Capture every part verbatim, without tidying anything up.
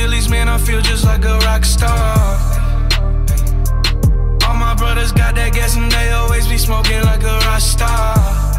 pillies, man, I feel just like a rock star. All my brothers got that gas and they always be smoking like a rock star.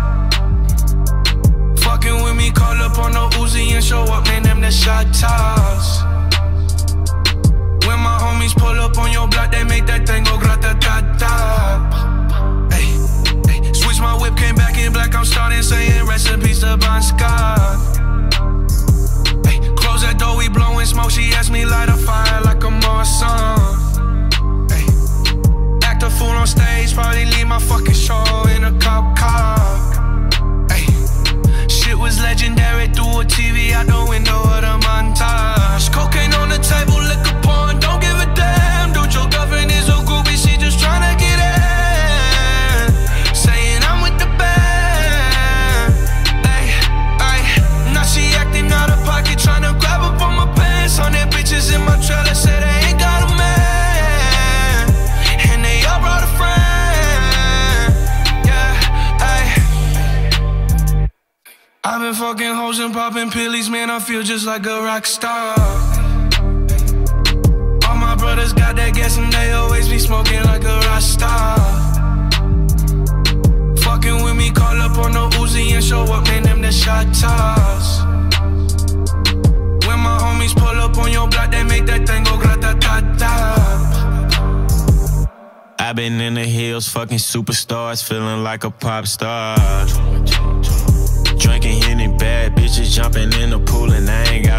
Fucking with me, call up on the Uzi and show up, man, them the shot toss. When my homies pull up on your block, they make that thing go grata-ta-ta. Ay, ay. Switch my whip, came back in black, I'm starting saying recipes to Bon Scott. Ay, close that door, we blowing smoke, she asked me light a fire like a Marsan. Ay, act a fool on stage, probably leave my fucking show in a cop car. Ay, shit was legendary, through a T V out the window of the montage. Cocaine on the table, liquor porn, don't give a damn. Dude, your girlfriend is a groupie, she just tryna get in. Saying I'm with the band. Ay, ay, now she acting out of pocket, tryna grab up on my pants. On their bitches in my trailer, say they ain't got a man, and they all brought a friend. Yeah, ay. I've been fucking hoes and popping pillies, man, I feel just like a rock star. All my brothers got that gas and they always be smoking like a rock star. Fucking with me, call up on the Uzi and show up, man, them the shot toss. When my homies pull up on your block, they make that thing go grata-ta-ta. I've been in the hills, fucking superstars, feeling like a pop star. Drinking Henny, bad bitches jumping in the pool and I ain't got